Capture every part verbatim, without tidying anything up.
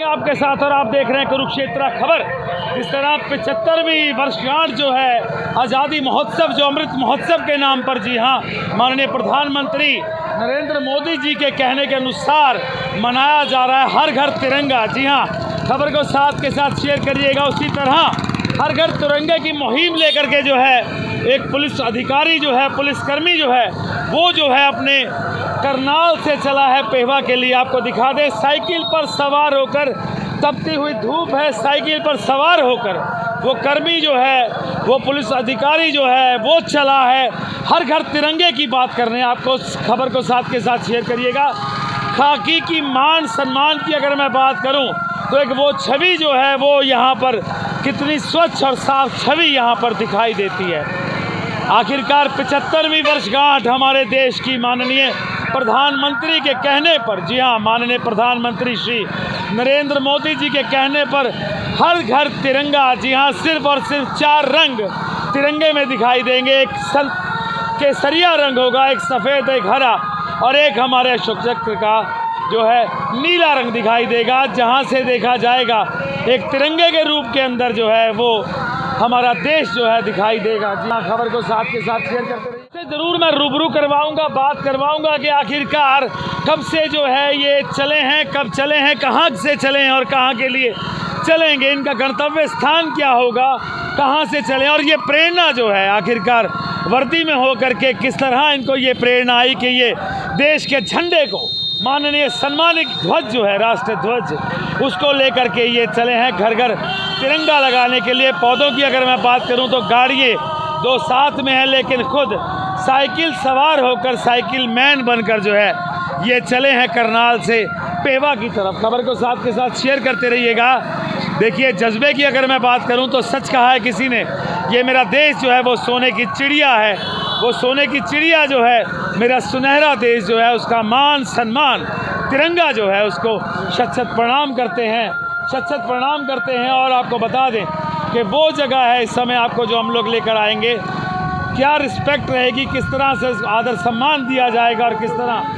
आपके साथ और आप देख रहे हैं कुरुक्षेत्र खबर। इस तरह पचहत्तरवीं वर्षगांठ जो है आज़ादी महोत्सव, जो अमृत महोत्सव के नाम पर, जी हाँ, माननीय प्रधानमंत्री नरेंद्र मोदी जी के कहने के अनुसार मनाया जा रहा है हर घर तिरंगा। जी हाँ, खबर को साथ के साथ शेयर करिएगा। उसी तरह हर घर तिरंगे की मुहिम लेकर के जो है एक पुलिस अधिकारी जो है, पुलिसकर्मी जो है, वो जो है अपने करनाल से चला है पेहवा के लिए। आपको दिखा दे, साइकिल पर सवार होकर, तपती हुई धूप है, साइकिल पर सवार होकर वो कर्मी जो है, वो पुलिस अधिकारी जो है, वो चला है हर घर तिरंगे की बात करने। आपको खबर को साथ के साथ शेयर करिएगा। खाकी की मान सम्मान की अगर मैं बात करूं तो एक वो छवि जो है वो यहाँ पर कितनी स्वच्छ और साफ छवि यहाँ पर दिखाई देती है। आखिरकार पचहत्तरवीं वर्षगांठ हमारे देश की माननीय प्रधानमंत्री के कहने पर, जी हाँ, माननीय प्रधानमंत्री श्री नरेंद्र मोदी जी के कहने पर हर घर तिरंगा। जी हाँ, सिर्फ और सिर्फ चार रंग तिरंगे में दिखाई देंगे। एक सन केसरिया रंग होगा, एक सफ़ेद, एक हरा और एक हमारे अशोक चक्र का जो है नीला रंग दिखाई देगा। जहां से देखा जाएगा एक तिरंगे के रूप के अंदर जो है वो हमारा देश जो है दिखाई देगा। जी हाँ, खबर को साथ के साथ शेयर करते रहिए। ज़रूर मैं रूबरू करवाऊंगा, बात करवाऊंगा कि आखिरकार कब से जो है ये चले हैं, कब चले हैं, कहाँ से चले हैं और कहाँ के लिए चलेंगे, इनका गंतव्य स्थान क्या होगा, कहाँ से चले, और ये प्रेरणा जो है आखिरकार वर्दी में होकर के किस तरह इनको ये प्रेरणा आई कि ये देश के झंडे को, माननीय सम्मानित ध्वज जो है, राष्ट्रीय ध्वज, उसको लेकर के ये चले हैं घर घर तिरंगा लगाने के लिए। पौधों की अगर मैं बात करूं तो गाड़ियाँ दो साथ में है, लेकिन खुद साइकिल सवार होकर, साइकिल मैन बनकर जो है ये चले हैं करनाल से पेहवा की तरफ। खबर को साथ के साथ शेयर करते रहिएगा। देखिए, जज्बे की अगर मैं बात करूं तो सच कहा है किसी ने, ये मेरा देश जो है वो सोने की चिड़िया है। वो सोने की चिड़िया जो है, मेरा सुनहरा देश जो है, उसका मान सम्मान तिरंगा जो है उसको शत शत प्रणाम करते हैं, शत शत प्रणाम करते हैं। और आपको बता दें कि वो जगह है इस समय आपको जो हम लोग लेकर आएंगे, क्या रिस्पेक्ट रहेगी, किस तरह से आदर सम्मान दिया जाएगा और किस तरह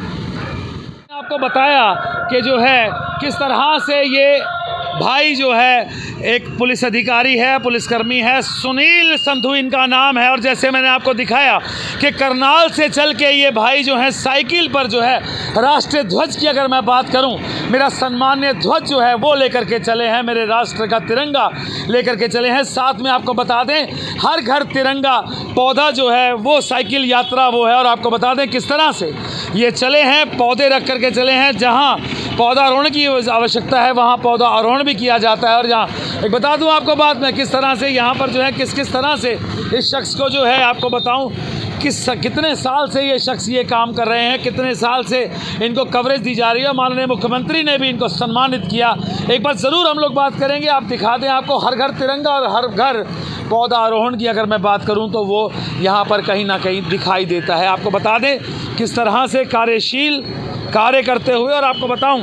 आपको बताया कि जो है किस तरह से ये भाई जो है एक पुलिस अधिकारी है, पुलिसकर्मी है, सुनील संधू इनका नाम है। और जैसे मैंने आपको दिखाया कि करनाल से चल के ये भाई जो है साइकिल पर जो है राष्ट्रीय ध्वज की अगर मैं बात करूं, मेरा सम्मानीय ध्वज जो है वो लेकर के चले हैं, मेरे राष्ट्र का तिरंगा लेकर के चले हैं। साथ में आपको बता दें हर घर तिरंगा पौधा जो है वो साइकिल यात्रा वो है। और आपको बता दें किस तरह से ये चले हैं, पौधे रख करके चले हैं। जहाँ पौधारोहण की आवश्यकता है वहाँ पौधारोहण भी किया जाता है। और यहाँ एक बता दूं आपको बात में, किस तरह से यहाँ पर जो है किस किस तरह से इस शख्स को जो है आपको बताऊं किस कितने साल से ये शख्स ये काम कर रहे हैं, कितने साल से इनको कवरेज दी जा रही है। माननीय मुख्यमंत्री ने भी इनको सम्मानित किया। एक बार ज़रूर हम लोग बात करेंगे, आप दिखा दें आपको हर घर तिरंगा और हर घर पौधारोहण की अगर मैं बात करूं तो वो यहाँ पर कहीं ना कहीं दिखाई देता है। आपको बता दें किस तरह से कार्यशील कार्य करते हुए, और आपको बताऊं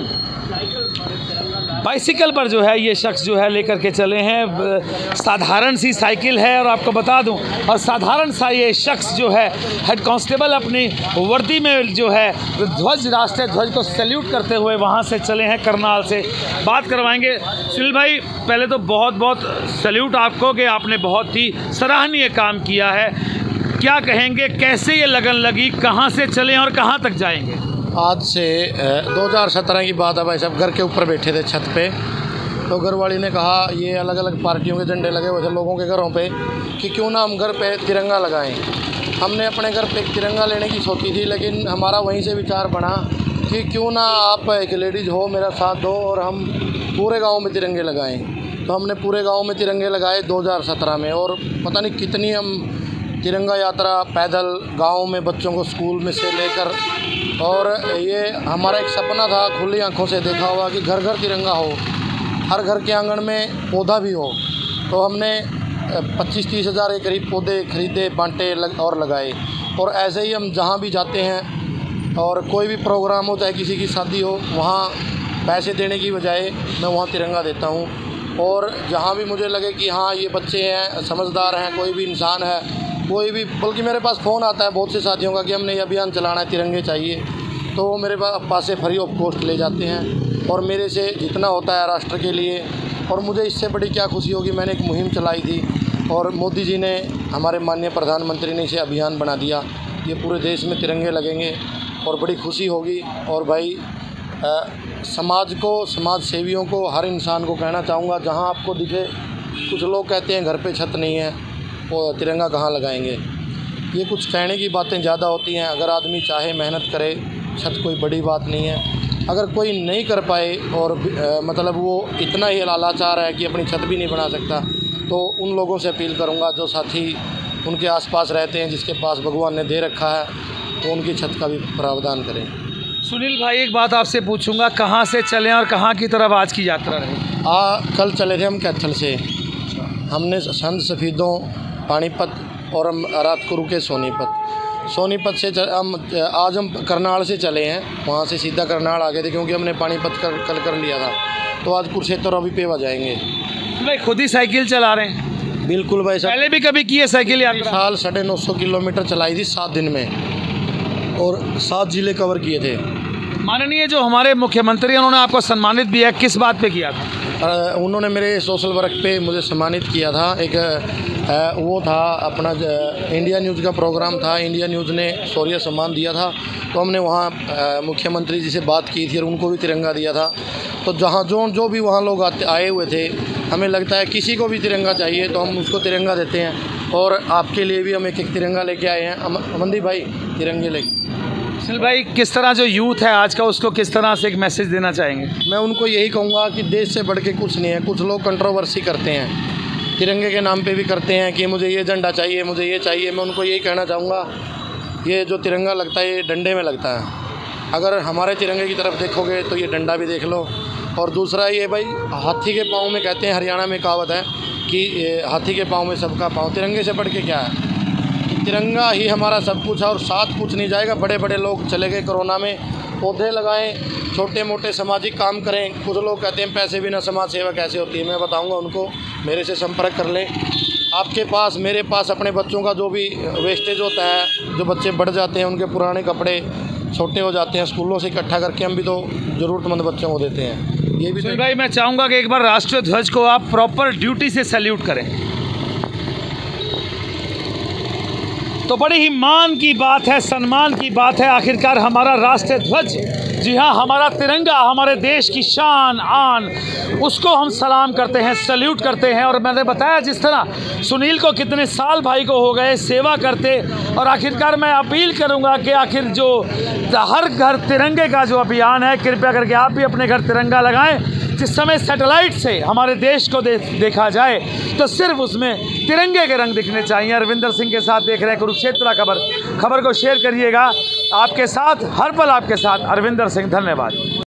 बाइसिकल पर जो है ये शख्स जो है लेकर के चले हैं। साधारण सी साइकिल है और आपको बता दूं, और साधारण सा ये शख्स जो है हेड कांस्टेबल अपनी वर्दी में जो है ध्वज, राष्ट्रीय ध्वज को सैल्यूट करते हुए वहाँ से चले हैं करनाल से। बात करवाएंगे सुनील भाई, पहले तो बहुत बहुत सैल्यूट आपको कि आपने बहुत ही सराहनीय काम किया है। क्या कहेंगे, कैसे ये लगन लगी, कहाँ से चले और कहाँ तक जाएंगे? आज से दो हज़ार सत्रह की बात है भाई साहब। घर के ऊपर बैठे थे छत पे, तो घरवाली ने कहा ये अलग अलग पार्टियों के झंडे लगे हुए थे लोगों के घरों पे कि क्यों ना हम घर पे तिरंगा लगाएं। हमने अपने घर पे तिरंगा लेने की सोची थी, लेकिन हमारा वहीं से विचार बना कि क्यों ना आप एक लेडीज़ हो, मेरा साथ दो और हम पूरे गाँव में तिरंगे लगाएँ। तो हमने पूरे गाँव में तिरंगे लगाए दो हज़ार सत्रह में। और पता नहीं कितनी हम तिरंगा यात्रा पैदल गाँव में बच्चों को स्कूल में से लेकर, और ये हमारा एक सपना था, खुली आंखों से देखा हुआ कि घर घर तिरंगा हो, हर घर के आंगन में पौधा भी हो। तो हमने पच्चीस तीस हज़ार के करीब पौधे खरीदे, बांटे लग, और लगाए। और ऐसे ही हम जहाँ भी जाते हैं और कोई भी प्रोग्राम हो, चाहे किसी की शादी हो, वहाँ पैसे देने की बजाय मैं वहाँ तिरंगा देता हूँ। और जहाँ भी मुझे लगे कि हाँ ये बच्चे हैं, समझदार हैं, कोई भी इंसान है, कोई भी, बल्कि मेरे पास फ़ोन आता है बहुत से साथियों का कि हमने ये अभियान चलाना है, तिरंगे चाहिए, तो वो मेरे पास से फ्री ऑफ कॉस्ट ले जाते हैं। और मेरे से जितना होता है राष्ट्र के लिए। और मुझे इससे बड़ी क्या खुशी होगी, मैंने एक मुहिम चलाई थी और मोदी जी ने, हमारे माननीय प्रधानमंत्री ने इसे अभियान बना दिया। ये पूरे देश में तिरंगे लगेंगे और बड़ी खुशी होगी। और भाई आ, समाज को, समाज सेवियों को, हर इंसान को कहना चाहूँगा, जहाँ आपको दिखे, कुछ लोग कहते हैं घर पे छत नहीं है वो तिरंगा कहाँ लगाएंगे। ये कुछ कहने की बातें ज़्यादा होती हैं। अगर आदमी चाहे, मेहनत करे, छत कोई बड़ी बात नहीं है। अगर कोई नहीं कर पाए और आ, मतलब वो इतना ही लाचार है कि अपनी छत भी नहीं बना सकता, तो उन लोगों से अपील करूँगा जो साथी उनके आसपास रहते हैं, जिसके पास भगवान ने दे रखा है, तो उनकी छत का भी प्रावधान करें। सुनील भाई, एक बात आपसे पूछूंगा, कहाँ से चलें और कहाँ की तरफ आज की यात्रा रही? आ कल चले थे हम कैथल से, हमने संत सफ़ीदों, पानीपत और हम रात को रुके सोनीपत। सोनीपत से चल, हम आज हम करनाल से चले हैं, वहाँ से सीधा करनाल आ गए थे क्योंकि हमने पानीपत कर, कल कर लिया था। तो आज कुरुक्षेत्र अभी पेवा जाएंगे। भाई खुद ही साइकिल चला रहे हैं? बिल्कुल भाई साहब, पहले भी कभी की है साइकिल यात्रा? साल साढ़े नौ सौ किलोमीटर चलाई थी सात दिन में और सात ज़िले कवर किए थे। माननीय जो हमारे मुख्यमंत्री हैं, उन्होंने आपको सम्मानित भी है, किस बात पे किया था? उन्होंने मेरे सोशल वर्क पे मुझे सम्मानित किया था। एक वो था अपना इंडिया न्यूज़ का प्रोग्राम था, इंडिया न्यूज़ ने शौर्य सम्मान दिया था, तो हमने वहाँ मुख्यमंत्री जी से बात की थी और उनको भी तिरंगा दिया था। तो जहाँ जो जो भी वहाँ लोग आते आए हुए थे, हमें लगता है किसी को भी तिरंगा चाहिए तो हम उसको तिरंगा देते हैं। और आपके लिए भी हम एक एक तिरंगा लेके आए हैं। अमनदीप भाई तिरंगे लेके। सुनील भाई, किस तरह जो यूथ है आज का, उसको किस तरह से एक मैसेज देना चाहेंगे? मैं उनको यही कहूँगा कि देश से बढ़ के कुछ नहीं है। कुछ लोग कंट्रोवर्सी करते हैं, तिरंगे के नाम पे भी करते हैं कि मुझे ये झंडा चाहिए, मुझे ये चाहिए। मैं उनको यही कहना चाहूँगा, ये जो तिरंगा लगता है ये डंडे में लगता है। अगर हमारे तिरंगे की तरफ देखोगे तो ये डंडा भी देख लो। और दूसरा ये भाई, हाथी के पाँव में, कहते हैं हरियाणा में कहावत है कि हाथी के पाँव में सबका पाँव। तिरंगे से बढ़ के क्या है? तिरंगा ही हमारा सब कुछ है और साथ कुछ नहीं जाएगा। बड़े बड़े लोग चले गए कोरोना में, पौधे लगाएं, छोटे मोटे सामाजिक काम करें। कुछ लोग कहते हैं पैसे बिना समाज सेवा कैसे होती है, मैं बताऊंगा उनको, मेरे से संपर्क कर लें। आपके पास, मेरे पास अपने बच्चों का जो भी वेस्टेज होता है, जो बच्चे बढ़ जाते हैं, उनके पुराने कपड़े छोटे हो जाते हैं, स्कूलों से इकट्ठा करके हम भी तो ज़रूरतमंद बच्चों को देते हैं। ये भी भाई, मैं चाहूँगा कि एक बार राष्ट्रीय ध्वज को आप प्रॉपर ड्यूटी से सैल्यूट करें। तो बड़ी ही मान की बात है, सम्मान की बात है, आखिरकार हमारा राष्ट्रीय ध्वज, जी हाँ, हमारा तिरंगा, हमारे देश की शान आन, उसको हम सलाम करते हैं, सैल्यूट करते हैं। और मैंने बताया जिस तरह सुनील को कितने साल भाई को हो गए सेवा करते। और आखिरकार मैं अपील करूंगा कि आखिर जो हर घर तिरंगे का जो अभियान है, कृपया करके आप भी अपने घर तिरंगा लगाएं। जिस समय सैटेलाइट से हमारे देश को दे, देखा जाए तो सिर्फ उसमें तिरंगे के रंग दिखने चाहिए। अरविंदर सिंह के साथ देख रहे हैं कुरुक्षेत्र खबर। खबर को शेयर करिएगा। आपके साथ हर पल आपके साथ अरविंदर सिंह, धन्यवाद।